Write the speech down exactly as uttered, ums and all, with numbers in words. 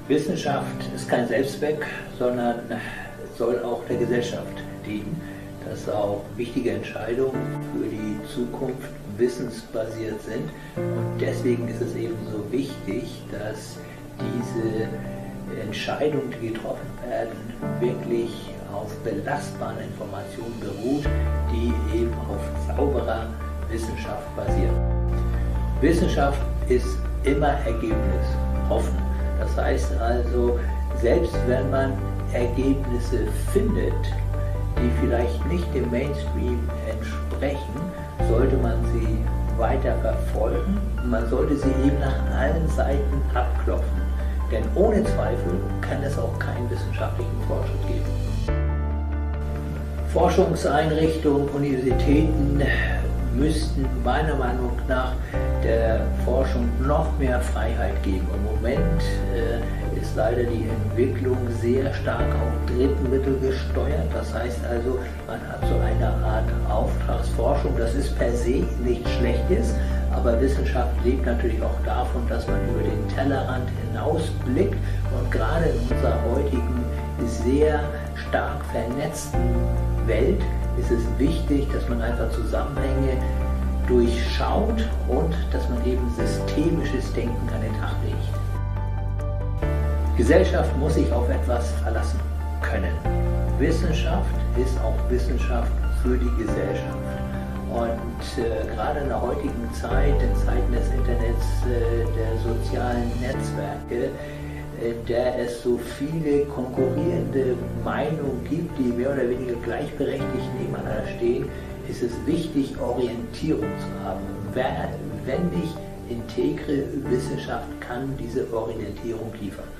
Wissenschaft ist kein Selbstzweck, sondern soll auch der Gesellschaft dienen, dass auch wichtige Entscheidungen für die Zukunft wissensbasiert sind. Und deswegen ist es eben so wichtig, dass diese Entscheidungen, die getroffen werden, wirklich auf belastbaren Informationen beruht, die eben auf sauberer Wissenschaft basieren. Wissenschaft ist immer ergebnisoffen. Das heißt also, selbst wenn man Ergebnisse findet, die vielleicht nicht dem Mainstream entsprechen, sollte man sie weiter verfolgen und man sollte sie eben nach allen Seiten abklopfen. Denn ohne Zweifel kann es auch keinen wissenschaftlichen Fortschritt geben. Forschungseinrichtungen, Universitäten müssten meiner Meinung nach der Forschung noch mehr Freiheit geben. Im Moment äh, ist leider die Entwicklung sehr stark auf Drittmittel gesteuert. Das heißt also, man hat so eine Art Auftragsforschung. Das ist per se nichts Schlechtes, aber Wissenschaft lebt natürlich auch davon, dass man über den Tellerrand hinausblickt. Und gerade in unserer heutigen sehr stark vernetzten Welt ist es wichtig, dass man einfach Zusammenhänge durchschaut und dass man eben systemisches Denken an den Tag legt. Gesellschaft muss sich auf etwas verlassen können. Wissenschaft ist auch Wissenschaft für die Gesellschaft. Und äh, gerade in der heutigen Zeit, in Zeiten des Internets, äh, der sozialen Netzwerke, in der es so viele konkurrierende Meinungen gibt, die mehr oder weniger gleichberechtigt nebeneinander stehen, ist es wichtig, Orientierung zu haben. Wer, wenn nicht integre Wissenschaft kann diese Orientierung liefern.